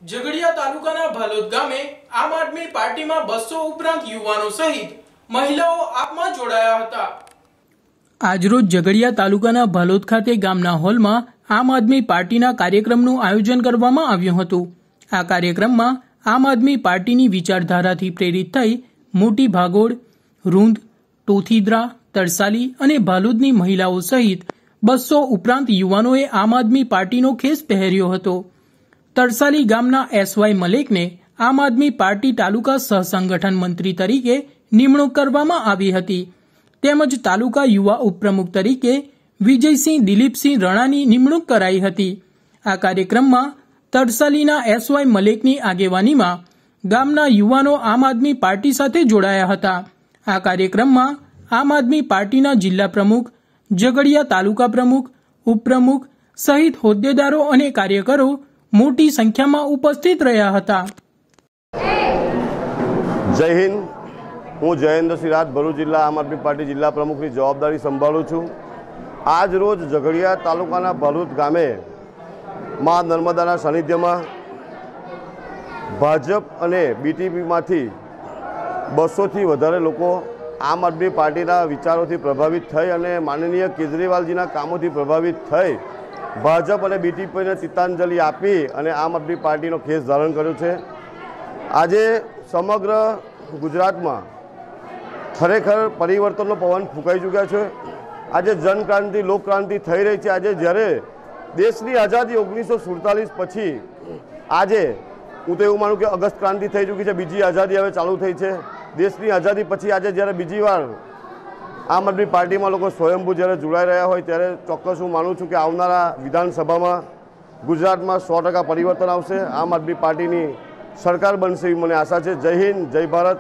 ઝઘડિયા તાલુકાના ભાલોદ ગામે આમ આદમી પાર્ટીમાં 200 ઉપરાંત યુવાનો સહિત મહિલાઓ આપમાં જોડાયા હતા। આજરોજ ઝઘડિયા તાલુકાના ભાલોદ ખાતે ગામના હોલમાં આમ આદમી પાર્ટીના કાર્યક્રમનું આયોજન કરવામાં આવ્યું હતું। આ કાર્યક્રમમાં આમ આદમી પાર્ટીની વિચારધારાથી પ્રેરિત થઈ મોટી ભાગોળ, રૂંધ, ટોથીદ્રા, તરસાલી અને ભાલોદની મહિલાઓ સહિત 200 ઉપરાંત યુવાનોએ આમ આદમી પાર્ટીનો ખેસ પહેર્યો હતો। તરસાલી ગામના એસવાય મલેકને આમ આદમી પાર્ટી તાલુકા સહસંગઠન મંત્રી તરીકે નિમણૂક કરવામાં આવી હતી, તેમજ તાલુકા યુવા ઉપપ્રમુખ તરીકે વિજયસિંહ દિલીપસિંહ રણાની નિમણૂક કરાઈ હતી। આ કાર્યક્રમમાં તરસાલીના એસવાય મલેકની આગેવાનીમાં ગામના યુવાનો આમ આદમી પાર્ટી સાથે જોડાયા હતા। આ કાર્યક્રમમાં આમ આદમી પાર્ટીના જિલ્લા પ્રમુખ, ઝઘડિયા તાલુકા પ્રમુખ, ઉપપ્રમુખ સહિત હોદ્દેદારો અને કાર્યકરો મોટી સંખ્યામાં ઉપસ્થિત રહ્યા હતા। જય હિન્દ। હું જયેન્દ્રસિંહ રાજ, ભરૂચ જિલ્લા આમ આદમી પાર્ટી જિલ્લા પ્રમુખની જવાબદારી સંભાળું છું। આજ રોજ ઝઘડિયા તાલુકાના ભાલોદ ગામે મા નર્મદાના સાનિધ્યમાં ભાજપ અને બીટીપીમાંથી 200થી વધારે લોકો આમ આદમી પાર્ટીના વિચારોથી પ્રભાવિત થઈ અને માનનીય કેજરીવાલજીના કામોથી પ્રભાવિત થઈ ભાજપ અને બીટીપીને તિતાંજલિ આપી અને આમ આદમી પાર્ટીનો ખેસ ધારણ કર્યો છે। આજે સમગ્ર ગુજરાતમાં ખરેખર પરિવર્તનનો પવન ફૂંકાઈ ચૂક્યા છે। આજે જનક્રાંતિ, લોકક્રાંતિ થઈ રહી છે। આજે જ્યારે દેશની આઝાદી 1947 પછી આજે હું તો એવું માનું કે અગસ્ત ક્રાંતિ થઈ ચૂકી છે, બીજી આઝાદી હવે ચાલુ થઈ છે। દેશની આઝાદી પછી આજે જ્યારે બીજી વાર આમ આદમી પાર્ટીમાં લોકો સ્વયંભૂ જ્યારે જોડાઈ રહ્યા હોય ત્યારે ચોક્કસ હું માનું છું કે આવનારા વિધાનસભામાં ગુજરાતમાં 100% પરિવર્તન આવશે। આમ આદમી પાર્ટીની સરકાર બનશે એવી મને આશા છે। જય હિન્દ, જય ભારત।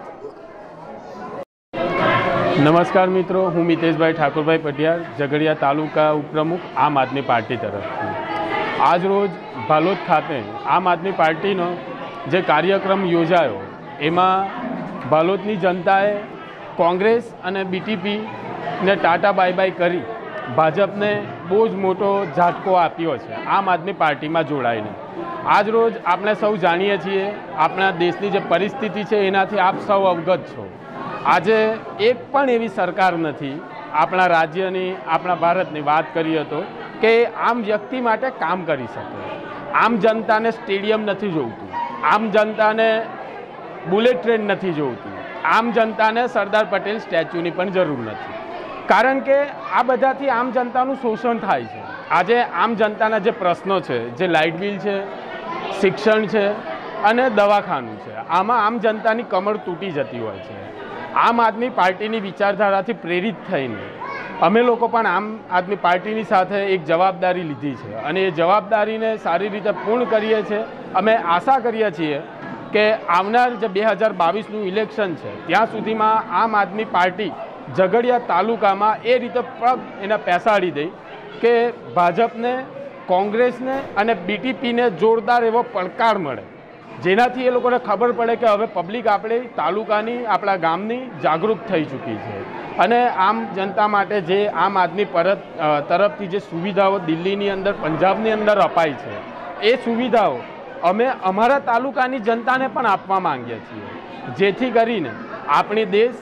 નમસ્કાર મિત્રો, હું મિતેશભાઈ ઠાકોરભાઈ પટિયાર, ઝઘડિયા તાલુકા ઉપપ્રમુખ આમ આદમી પાર્ટી તરફથી। આજ રોજ ભાલોદ ખાતે આમ આદમી પાર્ટીનો જે કાર્યક્રમ યોજાયો એમાં ભાલોદની જનતાએ કોંગ્રેસ અને બીટીપીને ટાટા બાય બાય કરી ભાજપને બહુ જ મોટો ઝાટકો આપ્યો છે આમ આદમી પાર્ટીમાં જોડાઈને। આજ રોજ આપણે સૌ જાણીએ છીએ આપણા દેશની જે પરિસ્થિતિ છે એનાથી આપ સૌ અવગત છો। આજે એક પણ એવી સરકાર નથી આપણા રાજ્યની, આપણા ભારતની વાત કરીએ તો કે આમ વ્યક્તિ માટે કામ કરી શકે। આમ જનતાને સ્ટેડિયમ નથી જોઈતું, આમ જનતાને બુલેટ ટ્રેન નથી જોઈતું, આમ જનતાને સરદાર પટેલ સ્ટેચ્યુની પણ જરૂર નથી, કારણ કે આ બધાથી આમ જનતાનું શોષણ થાય છે। આજે આમ જનતાના જે પ્રશ્નો છે, જે લાઇટ બિલ છે, શિક્ષણ છે અને દવાખાનું છે, આમાં આમ જનતાની કમર તૂટી જતી હોય છે। આમ આદમી પાર્ટીની વિચારધારાથી પ્રેરિત થઈને અમે લોકો પણ આમ આદમી પાર્ટીની સાથે એક જવાબદારી લીધી છે અને એ જવાબદારીને સારી રીતે પૂર્ણ કરીએ છીએ। અમે આશા કરીએ છીએ કે આવનાર જે 2022નું ઇલેક્શન છે ત્યાં સુધીમાં આમ આદમી પાર્ટી ઝઘડિયા તાલુકામાં એ રીતે પગ એને પેસાડી દઈ કે ભાજપને, કોંગ્રેસને અને બીટીપીને જોરદાર એવો પડકાર મળે, જેનાથી એ લોકોને ખબર પડે કે હવે પબ્લિક આપણી તાલુકાની, આપણા ગામની જાગૃત થઈ ચૂકી છે અને આમ જનતા માટે જે આમ આદમી તરફથી જે સુવિધાઓ દિલ્હીની અંદર, પંજાબની અંદર અપાઈ છે એ સુવિધાઓ અમે અમારા તાલુકાની જનતાને પણ આપવા માંગીએ છીએ, જેથી કરીને આપણી દેશ,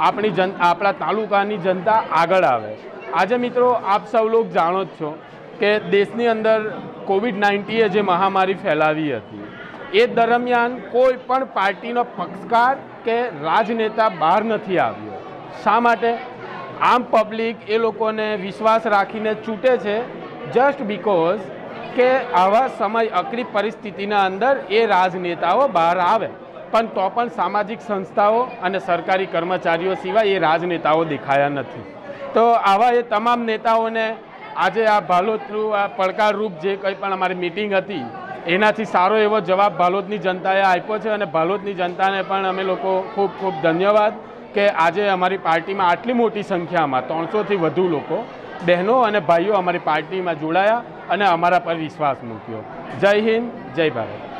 આપણા તાલુકાની જનતા આગળ આવે। આજે મિત્રો આપ સૌ લોક જાણો જ છો કે દેશની અંદર કોવિડ-19 જે મહામારી ફેલાવી હતી એ દરમિયાન કોઈ પણ પાર્ટીનો પક્ષકાર કે રાજનેતા બહાર નથી આવ્યો। શા માટે? આમ પબ્લિક એ લોકોને વિશ્વાસ રાખીને ચૂંટે છે જસ્ટ બીકોઝ કે આવા સમય અકરી પરિસ્થિતિના અંદર એ રાજનેતાઓ બહાર આવે, પણ તો પણ સામાજિક સંસ્થાઓ અને સરકારી કર્મચારીઓ સિવાય એ રાજનેતાઓ દેખાયા નથી। તો આવા એ તમામ નેતાઓને આજે આ ભાલોદનું આ પડકારરૂપ જે કંઈ પણ અમારી મિટિંગ હતી એનાથી સારો એવો જવાબ ભાલોદની જનતાએ આપ્યો છે અને ભાલોદની જનતાને પણ અમે લોકો ખૂબ ખૂબ ધન્યવાદ કે આજે અમારી પાર્ટીમાં આટલી મોટી સંખ્યામાં 300થી વધુ લોકો, બહેનો અને ભાઈઓ અમારી પાર્ટીમાં જોડાયા અને અમારા પર વિશ્વાસ મૂક્યો। જય હિન્દ, જય ભારત।